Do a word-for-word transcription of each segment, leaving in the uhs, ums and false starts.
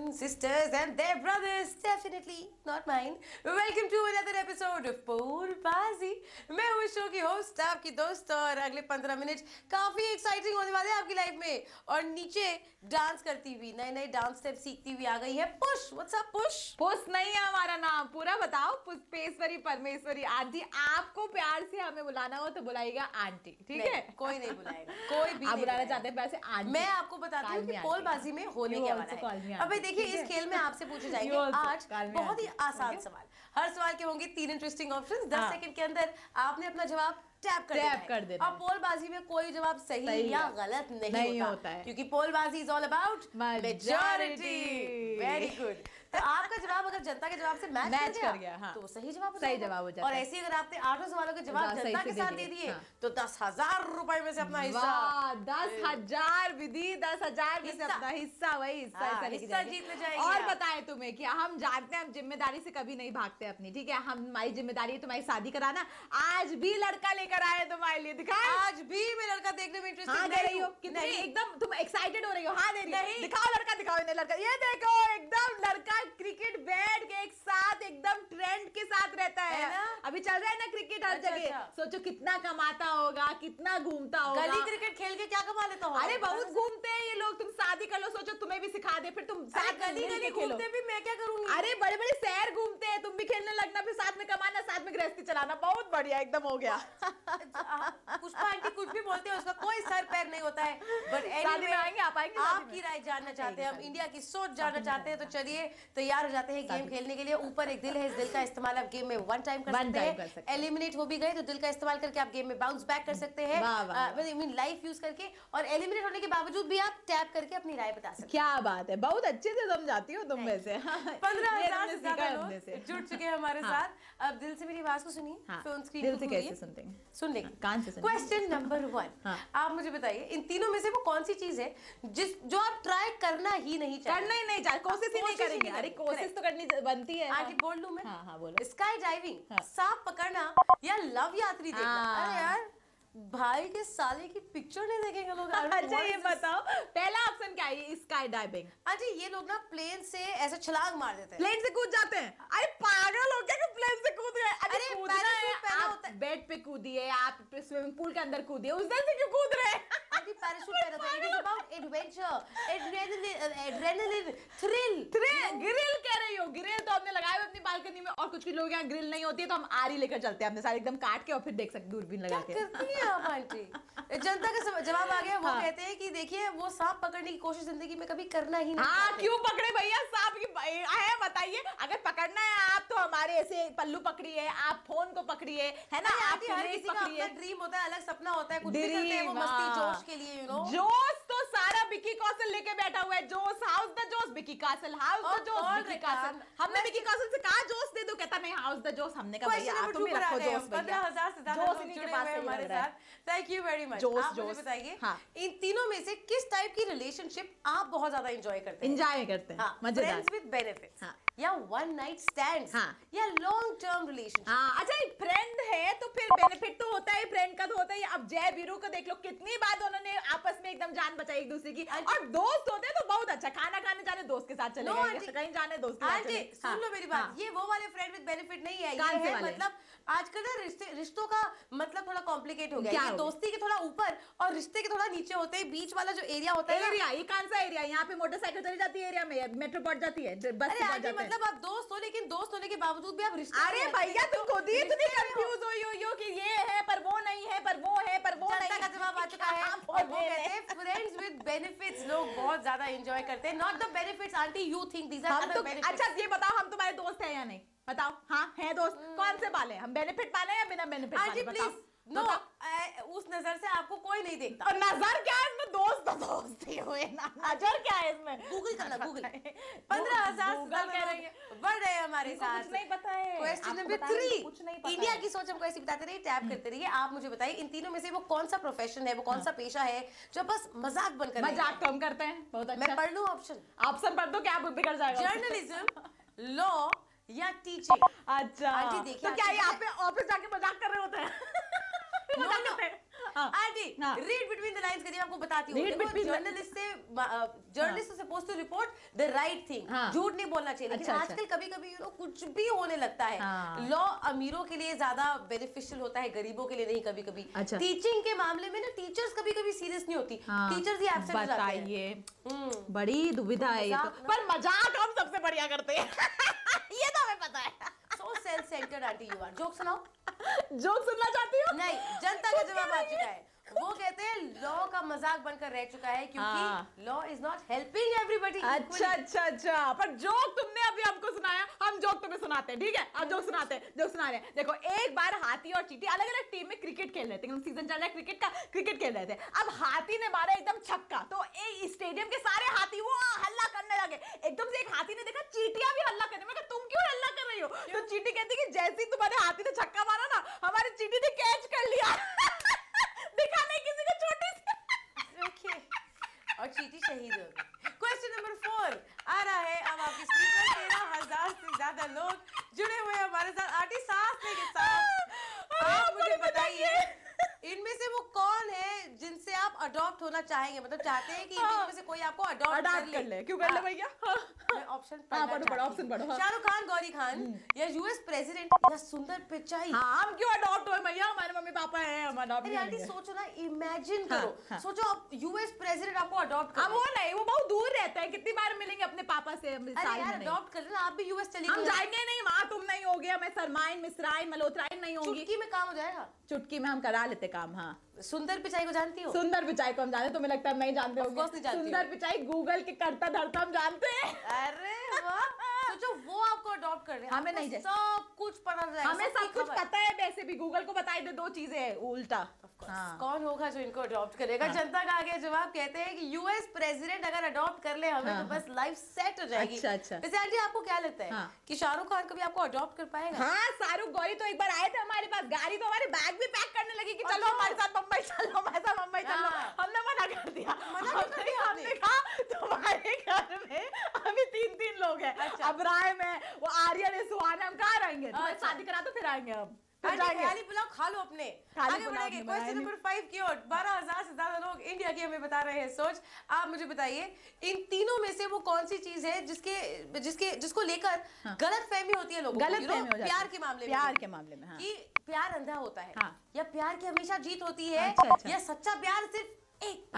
sisters and their brothers, definitely not mine. Welcome to another episode of PollBaazi. मैं हूँ show की host, आपकी दोस्त, और अगले पंद्रह मिनट काफी एक्साइटिंग होने वाले हैं आपकी लाइफ में। और नीचे डांस करती हुई, नए नए डांस स्टेप सीखती हुई आ गई है पुश। What's up Push? पुश नहीं है हमारा नाम, पूरा बताओ। पुष्पेश्वरी परमेश्वरी आंटी। आपको प्यार से हमें बुलाना हो तो बुलाइएगा आंटी, ठीक है? कोई नहीं बुलाएगा, कोई भी आप बुलाना चाहते हैं वैसे आंटी। मैं आपको बताती हूँ कि पोलबाजी में होने क्या वाला है। अब देखिए, इस खेल में आपसे पूछे जाएंगे आज बहुत ही आसान सवाल। हर सवाल के होंगे तीन इंटरेस्टिंग ऑप्शंस। दस सेकंड के अंदर आपने अपना जवाब टैप कर देना है। कर देना। अब पोलबाजी में कोई जवाब सही, सही या गलत नहीं, नहीं होता, होता है, क्योंकि पोलबाजी is all about majority. Very good. तो आपका जवाब अगर जनता के जवाब से मैच, मैच कर, कर गया, हाँ, तो सही जवाब हो सही जवाब हो जाता है। और ऐसे अगर आपने आठों सवालों के जवाब जनता के साथ दे दिए, हाँ, तो दस हजार रुपए में से अपना हिस्सा। दस हजार विधि, दस हजार में से अपना हिस्सा, वही हिस्सा हिस्सा जीत ले जाएंगे। और बताएं तुम्हें कि हम जानते हैं, हम जिम्मेदारी से कभी नहीं भागते अपनी, ठीक है? हम हमारी जिम्मेदारी है तुम्हारी शादी कराना। आज भी लड़का लेकर आए तुम्हारे लिए, दिखाओ। आज भी मैं लड़का देखने में इंटरेस्टेड हाँ, दे रही हो कितनी एकदम तुम एक्साइटेड हो रही हो? हाँ, दे रही हो। दिखाओ लड़का, दिखाओ इन्हें लड़का। ये देखो एकदम लड़का क्रिकेट बैट के एक साथ एकदम ट्रेंड के साथ रहता है, है ना? अभी चल रहा है ना क्रिकेट हर अच्छा, जगह। अच्छा। सोचो कितना कमाता होगा, कितना घूमता होगा। गली क्रिकेट खेल के क्या कमा लेता होगा? अरे बहुत घूमते हैं ये लोग। तुम शादी कर लो, सोचो तुम्हें भी सिखा दे, फिर तुम साथ गली गली घूमते भी मैं क्या करूंगी? अरे बड़े बड़े शहर घूमते हैं, तुम भी खेलने लगना, फिर साथ में कमाना, साथ में गृहस्थी चलाना। बहुत बढ़िया, एकदम हो गया। पुष्पा आंटी कुछ भी बोलते हैं, उसका कोई सर पैर नहीं होता है। बट anyway, आएंगे, आप आएंगे, आपकी राय जानना चाहते हैं, हम इंडिया की सोच जानना चाहते हैं, तो चलिए तैयार हो जाते हैं गेम खेलने के लिए। ऊपर एक दिल है, इस दिल का इस्तेमाल आप गेम में वन टाइम कर सकते हैं। एलिमिनेट हो भी गए तो दिल का इस्तेमाल करके आप गेम में बाउंस बैक कर सकते हैं, आई मीन लाइफ यूज करके। और एलिमिनेट होने के बावजूद भी आप टैप करके अपनी राय बता सकते हैं। क्या बात है, बहुत अच्छे से समझाती हो तुम में से। पंद्रह हजार से ज्यादा लोग जुड़ चुके हैं हमारे साथ। अब दिल से मेरी आवाज को सुनिए, फोन स्क्रीन दिल से कैसे सुनते हैं? सुन लेंगे, कान से। क्वेश्चन नंबर वन, आप मुझे बताइए इन तीनों में से वो कौन सी चीज है जिस जो आप ट्राई करना ही नहीं चाहते? करना ही नहीं चाहते, कोशिश ही नहीं करेंगे। अरे कोशिश तो करनी बनती है। आगे बोल लूं मैं? हाँ हाँ बोलो। स्काई डाइविंग, सांप पकड़ना, या लव यात्री देखना? अरे यार भाई के साले की पिक्चर नहीं देखेंगे लोग। अच्छा ये बताओ, पहला ऑप्शन क्या है? Sky diving. अच्छा, ये लोग ना प्लेन से ऐसे छलांग मार देते हैं, प्लेन से कूद जाते हैं। अरे पागल हो क्या कि प्लेन से कूद गए? अरे पैराशूट पहना होता है, बेड पे कूदिए, आप स्विमिंग पूल के अंदर कूदिए, उस दिन से क्यों कूद रहे हैं? अभी पैराशूट पहना होता है। It is about adventure, adrenaline, adrenaline, thrill. Thrill grill कह रही हो? ग्रिल तो हमने लगाए हुए अपनी बालकनी में, और कुछ कुछ लोग यहाँ ग्रिल नहीं होती है तो हम आरी लेकर चलते हैं अपने सारे, एकदम काट के, और फिर देख सकते दूरबीन लगा के। क्या करती हैं आप आंटी? जनता का जवाब आ गया। वो हाँ। कहते हैं कि देखिए वो सांप पकड़ने की कोशिश जिंदगी में कभी करना ही नहीं। हाँ, क्यों पकड़े भैया सांप की? है बताइए, अगर पकड़ना है आप तो हमारे ऐसे पल्लू पकड़िए, आप फोन को पकड़िए, है ना? आप हर किसी का अपना ड्रीम होता है, अलग सपना होता है, कुछ भी करते हैं वो मस्ती जोश के लिए, यू नो। जोश तो सारा विकी कौशल लेके बैठा हुआ है। जोश, हाउस द जोश विकी कौशल, हाउस द जोश विकी कौशल। हमने विकी कौशल से कहा जोश दे दो, कहता नहीं हाउस द जोश। हमने कहा भैया आप तुम रखो जोश। पंद्रह हजार से ज्यादा लोग जुड़े हुए हैं हमारे साथ। Thank you very much. Josh, आप मुझे बताइए, हाँ, इन तीनों में से किस टाइप की रिलेशनशिप आप बहुत ज्यादा एंजॉय करते हैं? एंजॉय करते हैं, हाँ, मजेदार। फ्रेंड्स विद बेनिफिट्स, हाँ, या वन नाइट स्टैंड्स, हाँ, या लॉन्ग टर्म रिलेशनशिप? हाँ, अच्छा एक फ्रेंड है तो फिर बेनिफिट तो होता है, फ्रेंड का तो होता है। अब जय वीरू को देख लो, कितनी बार उन्होंने आपस में एकदम जान बचाई एक दूसरे की। और दोस्त होते हैं तो बहुत अच्छा, खाना खाने जाने दोस्त के साथ चले गए, कहीं जाने दोस्त के साथ चले। सुन लो मेरी बात, ये वो वाले फ्रेंड विद बेनिफिट नहीं है, ये है मतलब आजकल ना रिश्ते रिश्तों का मतलब थोड़ा कॉम्प्लिकेट हो गया है। दोस्ती के थोड़ा ऊपर और रिश्ते के थोड़ा नीचे होते हैं, बीच वाला जो एरिया होता है। एरिया, ये कौन सा एरिया? यहाँ पे मोटरसाइकिल चली जाती है एरिया में, मेट्रो पहुंच जाती है, बस अरे आंटी मतलब आप दोस्त हो, लेकिन दोस्त होने के बावजूद भी आप रिश्ते। अरे भैया तुम खुद ही इतनी कंफ्यूज हुई हो यो कि ये है पर वो नहीं है, पर वो है पर वो नहीं। का जवाब आ चुका है, और वो कहते हैं फ्रेंड्स विद बेनिफिट्स लोग बहुत ज्यादा एंजॉय करते हैं, not the benefits. Aunty you think these are other benefits? अच्छा ये बताओ, हम तुम्हारे दोस्त हैं या नहीं? बताओ। हाँ है दोस्त। कौन से पाले? हम बेनिफिट पाले या बिना बेनिफिट पाले? प्लीज नो, उस नजर से आपको कोई नहीं देखता। और नजर क्या है इसमें? दोस्त तो दोस्त ही हुए ना, नजर क्या है इसमें? गूगल करना, गूगल। पंद्रह हजार बढ़ रहे हैं हमारे साथ। कुछ नहीं पता है। क्वेश्चन नंबर थ्री, इंडिया की सोच हमको ऐसी बताते रहिए, टैप करते रहिए। आप मुझे बताइए इन तीनों में से वो कौन सा प्रोफेशन है, वो कौन सा पेशा है जो बस मजाक बनकर मजाक कम करते हैं? बहुत अच्छा। मैं पढ़ लूं ऑप्शन? ऑप्शन पढ़ दो, क्या बिगड़ जाएगा? जर्नलिज्म, लॉ, या टीचिंग? अच्छा आंटी देखिए, तो क्या यहाँ पे ऑफिस जाके मजाक कर रहे होते हैं? No no, aunty read between the lines करिए, आपको बताती हूँ। जर्नलिस्ट से journalist suppose to report the right thing, झूठ नहीं बोलना चाहिए, लेकिन आजकल कभी कभी यू नो कुछ भी होने लगता है। लॉ अमीरों के लिए ज्यादा बेनिफिशियल होता है, गरीबों के लिए नहीं। कभी कभी टीचिंग के मामले में ना टीचर्स कभी कभी सीरियस नहीं होती, टीचर्स ही एब्सेंट हो जाते हैं। बताइए, बड़ी दुविधा है ये तो, पर मजाक हम सबसे बढ़िया करते हैं। ये तो हमें पता है। So self-centered aunty you are. Joke सुनाओ। जोक सुनना चाहती हो? नहीं, जनता का जवाब आ चुका है। वो कहते हैं लॉ का मजाक बनकर रह चुका है, क्योंकि law is not helping everybody. अच्छा अच्छा अच्छा, पर जोक तुमने अभी हमको सुनाया, हम जोक तुम्हें सुनाते हैं, ठीक है? अब जोक सुनाते हैं, जोक सुना रहे हैं। देखो, एक बार हाथी और चींटी अलग अलग टीम में क्रिकेट खेल रहे थे, सीजन चल रहा है क्रिकेट का, क्रिकेट खेल रहे थे। अब हाथी ने मारा एकदम छक्का, तो एक स्टेडियम के सारे हाथी वो हल्ला करने लगे। एकदम से एक हाथी ने देखा चींटियां भी हल्ला करने, मैं कहा तुम क्यों हल्ला कर रही हो? तो चींटी कहती कि जैसे ही तुम्हारे हाथी ने छक्का मारा ना, हमारी चींटी ने कैच कर लिया। दिखा नहीं किसी को छोटी सी। ओके, और चींटी शहीद हो गई। क्वेश्चन नंबर फोर आ रहा है अब आपकी स्क्रीन पर। तेरह हजार से ज्यादा लोग जुड़े हुए हैं हमारे साथ। आंटी सांस लेके सांस, आप मुझे बताइए इनमें से वो कौन है जिनसे आप अडॉप्ट होना चाहेंगे, मतलब चाहते हैं कि इनमें से कोई आपको अडॉप्ट कर ले। क्यों कर ले भैया? ऑप्शन पढ़ो पढ़ो, ऑप्शन पढ़ो। शाहरुख खान, गौरी खान, या यूएस प्रेसिडेंट, या सुंदर पिचाई। हम क्यों अडॉप्ट हुए भैया? हमारे मम्मी पापा हैं, हम अडॉप्ट नहीं होंगे। सोचो ना, इमेजिन करो, सोचो आप यूएस प्रेसिडेंट आपको अडॉप्ट कर। वो नहीं, वो बहुत दूर रहता है, कितनी बार मिलेंगे अपने पापा से? अरे यार अडॉप्ट कर लेना, आप भी यूएस चलिए। हम जाएंगे नहीं वहाँ, तुम नहीं होगे, मैं सरमाइन मिस्राइन मल्होत्राइन नहीं होंगी। चुटकी में काम हो जाएगा, चुटकी में हम करा लेते काम। हाँ, सुंदर पिचाई को जानती हो? सुंदर पिचाई को हम जानते, तुम्हें लगता है नहीं जानते होंगे? सुंदर पिचाई गूगल के करता धरता हम जानते हैं। अरे वाह, सोचो वो आपको अडॉप्ट कर रहे हैं, हमें नहीं, सब कुछ पता जाएगा, हमें सब कुछ पता है। वैसे भी गूगल को बताई दे दो चीजें उल्टा। हाँ। कौन होगा जो इनको अडॉप्ट करेगा? हाँ। जनता का आगे जवाब कहते हैं कि यूएस प्रेसिडेंट अगर अडॉप्ट कर ले हमें, हाँ, तो बस लाइफ सेट हो जाएगी। अच्छा अच्छा। वैसे आंटी आपको क्या लगता है, हाँ, कि शाहरुख खान कभी आपको अडॉप्ट कर पाएगा? हाँ, शाहरुख गौरी तो एक बार आए थे हमारे पास, गाड़ी तो हमारे बैग भी पैक करने लगी कि चलो हमारे साथ मुंबई चलो, हमारे साथ मुंबई चलो। हमने मना कर दिया। हमने कहा तुम्हारे घर में अभी तीन तीन लोग हैं, अब राय में वो आर्यन है, सुहाना, हम कहाँ रहेंगे? शादी करा तो फिर आएंगे हम। खाली पुलाव खा लो अपने। आगे बढ़ेंगे क्वेश्चन नंबर फाइव की ओर। बारह हजार से ज्यादा लोग इंडिया की हमें बता रहे हैं सोच। आप मुझे बताइए इन तीनों में से वो कौन सी चीज है जिसके जिसके जिसको लेकर हाँ, गलत फहमी होती है लोगों को? गलत फहमी हो जाती है प्यार के मामले में। प्यार के मामले में हाँ, कि प्यार अंधा होता है, हाँ, या प्यार की हमेशा जीत होती है, अच्छा, अच्छा, या सच्चा प्यार सिर्फ एक।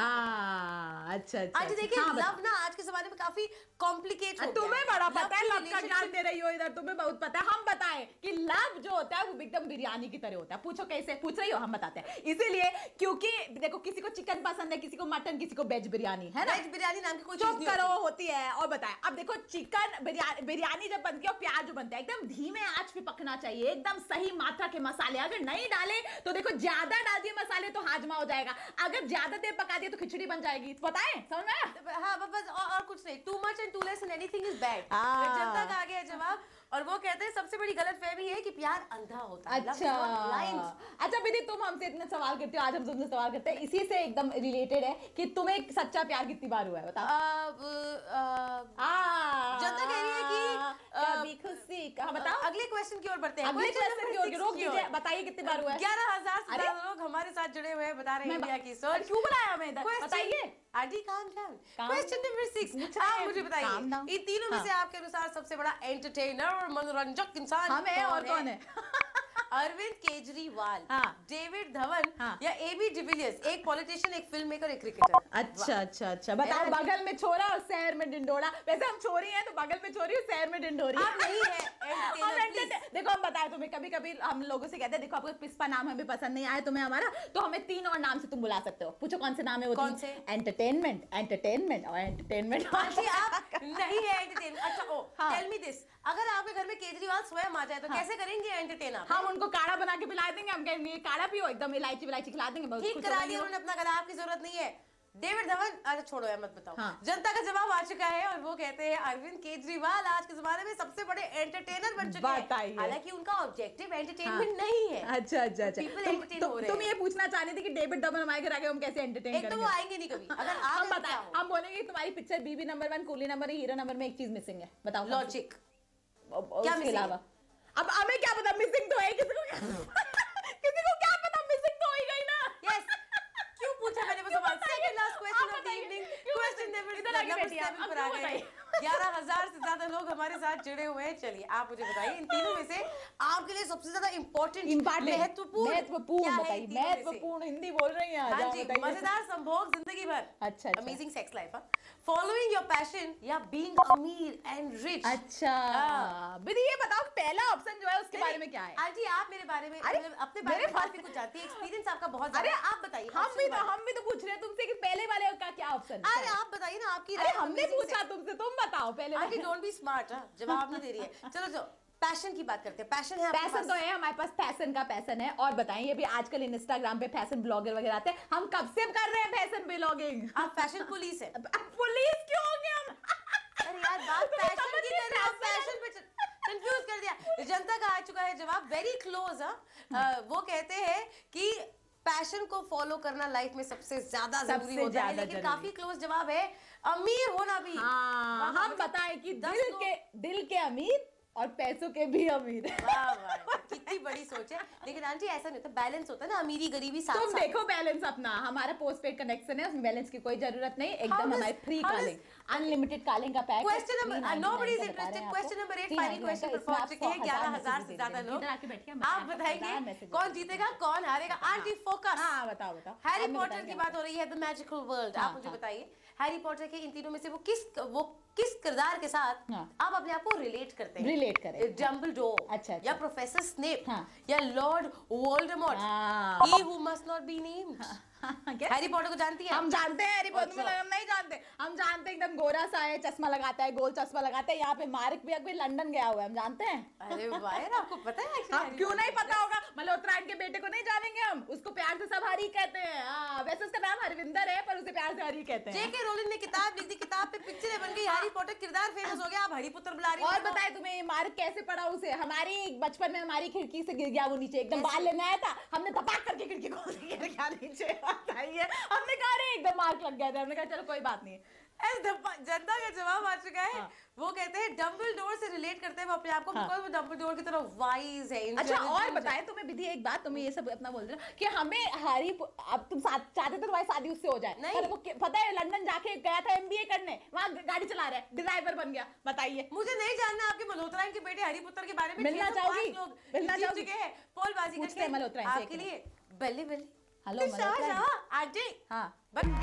आ, अच्छा अच्छा। आज देखिए हाँ, लव ना आज के जमाने में काफी कॉम्प्लिकेट हो गया। तुम्हें बड़ा पता है, लव का ज्ञान दे रही हो इधर, तुम्हें बहुत पता है। हम बताएं कि लव जो होता है वो एकदम बिरयानी की तरह होता है। पूछो कैसे? पूछ रही हो, हम बताते हैं। इसीलिए क्योंकि देखो, किसी को चिकन पसंद है, किसी को मटन, किसी को वेज बिरयानी, है ना? वेज बिरयानी नाम की कोई चीज करो होती है। और बताएं, अब देखो चिकन बिरयानी जब बनती है और प्याज जो बनता है, एकदम धीमे आंच पे पकना चाहिए, एकदम सही मात्रा के मसाले। अगर नहीं डाले तो देखो, ज्यादा डाल दिए मसाले तो हाजमा हो जाएगा, अगर ज्यादा पका दिया तो खिचड़ी बन जाएगी। बताएं, समझ में आया? हाँ, बस और, और कुछ नहीं। Too much and too less in anything is bad. जनता का आ गया जवाब, और वो कहते हैं सबसे बड़ी गलतफहमी है कि प्यार अंधा होता है। अच्छा अच्छा विधि, तुम हमसे इतने सवाल करते हो, आज हम तुमसे सवाल करते हैं, इसी से एकदम रिलेटेड है कि तुम्हें सच्चा प्यार कितनी बार हुआ है? बताओ। जनता कह रही है कि कभी खुशी का। बताओ, अगले क्वेश्चन की ओर बढ़ते हैं। अगले क्वेश्चन की ओर रोक दीजिए, बताइए कितनी बार हुआ है? ग्यारह हजार से ज्यादा लोग हमारे साथ जुड़े हुए हैं, बता रहे हैं इंडिया की सोच। क्यों बुलाया हमें इधर? बताइए। Aunty calm down. Question number six, आप मुझे बताइए इन तीनों में से आपके अनुसार सबसे बड़ा एंटरटेनर और मनोरंजक इंसान हम है और कौन है? अरविंद केजरीवाल, हाँ, डेविड धवन, हाँ, या एबी डिविलियर्स? एक पॉलिटिशियन, एक फिल्म मेकर, एक क्रिकेटर। अच्छा अच्छा अच्छा। बताओ, बगल में छोरा और शहर में डिंडोरा। वैसे हम छोरी हैं तो बगल में छोरी और शहर में डिंडोरी। आप नहीं है देखो, हम बताए तुम्हें, कभी कभी हम लोगों से कहते हैं देखो आपको पुष्पा नाम हमें पसंद नहीं आया तुम्हें हमारा, तो हमें तीन और नाम से तुम बुला सकते हो। पूछो कौन से नाम है वो? कौन से? एंटरटेनमेंट, एंटरटेनमेंट और एंटरटेनमेंट। आप नहीं है एंटरटेनमेंट। अच्छा, ओ टेल मी दिस, अगर आपके घर में केजरीवाल स्वयं आ जाए तो हाँ, कैसे करेंगे एंटरटेन आप? हम उनको काढ़ा बना के पिला देंगे, हम कहेंगे काढ़ा पियो, एकदम इलायची इलायची खिला देंगे, बहुत ठीक करा लिया उन्होंने अपना गला, आपकी जरूरत नहीं है। डेविड धवन, अच्छा छोड़ो यार मत बताओ। हाँ। जनता का जवाब आ चुका है और वो कहते हैं अरविंद केजरीवाल आज के जमाने में सबसे बड़े एंटरटेनर बन चुके हैं। हालांकि उनका ऑब्जेक्टिव एंटरटेनमेंट नहीं है। अच्छा अच्छा अच्छा। तुम ये पूछना चाह रही थी कि डेविड धवन हमारे घर आके हम कैसे एंटरटेन करेंगे? एक तो वो आएंगे नहीं कभी। अगर आप बताओ, हम बोलेंगे तुम्हारी picture Biwi number one, Coolie number, Hero number में एक चीज मिसिंग है, बताओ। लॉजिक। क्या मिसिंग? अब हमें क्या पता, मिसिंग तो है, किसी को किसी को क्या पता, मिसिंग तो हो ही गई ना। यस, पूछा मैंने वो सवाल। Second last question of the evening, question number seven पर आ गए। ग्यारह हजार से ज्यादा लोग हमारे साथ जुड़े हुए हैं। चलिए आप मुझे बताइए इन तीनों में से आपके लिए सबसे ज्यादा इम्पोर्टेंट महत्वपूर्ण महत्वपूर्ण बताइए, महत्वपूर्ण हिंदी बोल रही हैं। हाँ जी, मजेदार संभोग जिंदगी भर, अच्छा, amazing sex life, following your passion या बीइंग अमीर एंड रिच। अच्छा विधि ये बताओ पहला ऑप्शन जो है उसके बारे में क्या है? आंटी आप मेरे बारे में, अपने बारे में काफी कुछ जानती है, एक्सपीरियंस आपका बहुत ज्यादा है, आप बताइए। हम भी तो हम भी तो पूछ रहे हैं तुमसे कि पहले वाले का क्या ऑप्शन है। अरे आप बताइए ना, आपकी राय। हमने पूछा तुमसे, तुम बताओ पहले। आंटी डोंट बी स्मार्ट, जवाब नहीं दे रही है। चलो चलो पैशन की बात करते हैं। पैशन है, पैशन तो है हमारे पास, पैशन का पैशन है। और बताइए ये भी आजकल इंस्टाग्राम पे फैशन ब्लॉगर वगैरह आते हैं, हम कब से कर रहे हैं फैशन ब्लॉगिंग। आप फैशन पुलिस है। पुलिस क्यों हो गए हम? अरे यार बात पैशन की कर रहे हो, फैशन पे कंफ्यूज कर दिया। जनता का आ चुका है जवाब, वेरी क्लोज। वो कहते हैं कि पैशन को फॉलो करना लाइफ में सबसे ज्यादा जरूरी होता है, लेकिन काफी क्लोज जवाब है अमीर होना भी। हाँ, हम बताएं कि दिल के दिल के अमीर और पैसों के भी अमीर। वाह वाह, कितनी बड़ी सोच है। लेकिन आंटी ऐसा नहीं होता, बैलेंस होता है ना, अमीरी गरीबी साथ तुम साथ। देखो बैलेंस अपना, हमारा पोस्ट पेड कनेक्शन है, उसमें बैलेंस की कोई जरूरत नहीं, एकदम हमारी फ्री कॉलिंग, अनलिमिटेड कॉलिंग का pack. Question number nobody is interested, question number eight final question पर पहुंच चुके हैं ग्यारह हजार से ज्यादा लोग। आप बताएंगे कौन जीतेगा कौन हारेगा। Aunty focus. हाँ बताओ बताओ। हैरी पॉटर की बात हो रही है, द मैजिकल वर्ल्ड। आप मुझे बताइए हैरी पॉटर के इन तीनों में से वो किस वो किस किरदार के साथ आप अपने आप को रिलेट करते हैं? रिलेट करें। डम्बलडोर, अच्छा, अच्छा। या प्रोफेसर स्नेप, हाँ। या लॉर्ड वोल्डेमॉर्ट, हाँ। he who must not be named। Harry Potter को जानती है? हम जानते हैं हैरी पॉटर, हम नहीं जानते। हम जानते हैं एकदम गोरा सा है, चश्मा लगाता है, गोल चश्मा लगाता है। यहाँ पे मार्क भी अभी लंदन गया हुआ है, हम जानते हैं। अरे वाह यार, आपको पता है? हम क्यों नहीं पता होगा? मल्होत्रा के बेटे को नहीं जानेंगे हम? उसको प्यार से सब हरी कहते हैं। हाँ, वैसे उसका नाम हरविंदर है पर उसे प्यार से हरी कहते हैं। जेके रोलिंग ने किताब लिख दी, किताब पे पिक्चर बन गई, हैरी पॉटर किरदार फेमस हो गया, आप हरी पुत्र बुला रही हो। और बताए तुम्हें ये मार्क कैसे पड़ा उसे? हमारी बचपन में हमारी खिड़की से गिर गया वो नीचे, एकदम बाल लेने आया था, हमने धपाक करके खिड़की खोल दी, गिर गया नीचे। बताइए, हमने कहा रे एकदम मार्क लग गया था, हमने कहा चलो कोई बात नहीं। जनता का जवाब आ चुका है। हाँ। वो कहते हैं डम्बलडोर से रिलेट करते हैं वो अपने आप को, बिकॉज़ वो डम्बलडोर की तरह वाइज है। अच्छा और बताएं तुम्हें विधि एक बात, तुम्हें ये सब अपना बोल रहे हो कि हमें हैरी, अब तुम चाहते थे तुम्हारी शादी उससे हो जाए, नहीं वो पता है लंदन जाके गया था एमबीए करने, वहाँ गाड़ी चला रहा है, ड्राइवर बन गया। बताइए, मुझे नहीं जानना आपके मल्होत्रा के बेटे हैरी पुत्र के बारे में। मिलना चाहोगी? मिलना चाहोगी? पोलबाजी का खेल मल्होत्रा आपके लिए बल्ले बल्ले। Hello Malhotra aunty. हाँ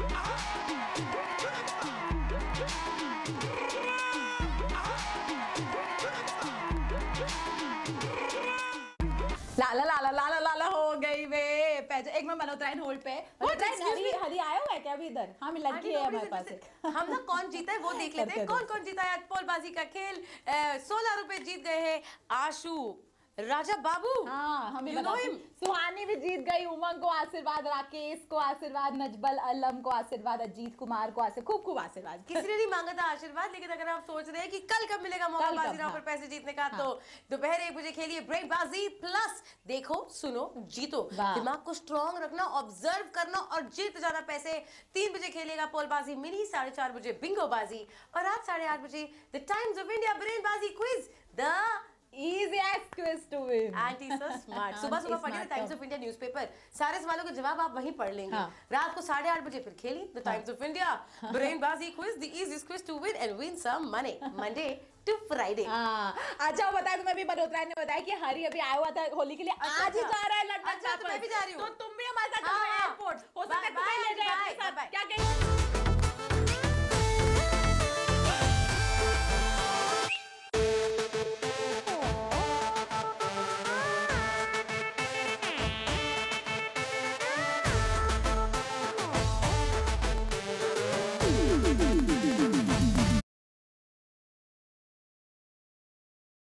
लाला लाला लाला लाला हो गई वे। एक मिनट मल्होत्रा होल्ड पे। हरी हरी आया हुआ है क्या अभी इधर? हाँ लड़की है हमारे पास। हम ना कौन जीता है वो देख लेते हैं। कौन कौन जीता है आज पोलबाजी का खेल? सोलह रुपए जीत गए हैं आशु, राजा बाबू, हाँ हमें सुहानी भी जीत गई, उमंग को आशीर्वाद, राकेश को आशीर्वाद, नजबल अलम को आशीर्वाद, अजीत कुमार को आशीर्वाद, खूब खूब आशीर्वाद। किसी ने नहीं मांगा था आशीर्वाद, लेकिन अगर आप सोच रहे हैं कि कल कब मिलेगा मौका बाजी राव पर पैसे जीतने का, हाँ। तो दोपहर एक बजे खेलिए ब्रेक बाजी प्लस, देखो सुनो जीतो, दिमाग को स्ट्रॉन्ग रखना, ऑब्जर्व करना और जीत जाना पैसे। तीन बजे खेलिएगा पोलबाजी मिनी, साढ़े चार बजे बिंगो बाजी, और रात साढ़े आठ बजे the Times of India brain Baazi quiz, the easiest quiz to win। Aunty so smart। सुबह सुबह पढ़िए टाइम्स ऑफ इंडिया न्यूज़पेपर, सारे सवालों के जवाब आप वहीं पढ़ लेंगे। हाँ। रात को साढ़े आठ बजे फिर खेलिए the Times of India brain Baazi quiz, the easiest quiz to win and win some money Monday to Friday। हाँ अच्छा बताया, तुम्हें भी मल्होत्रा ने बताया कि हरी अभी आया हुआ था होली के लिए, आज ही जा रहा है लंदन। अच्छा तो मैं भी जा रही हूँ, तो तुम भी हमारे साथ एयरपोर्ट, हो सकता है तुम्हें ले जाए अपने साथ, क्या कहेंगे?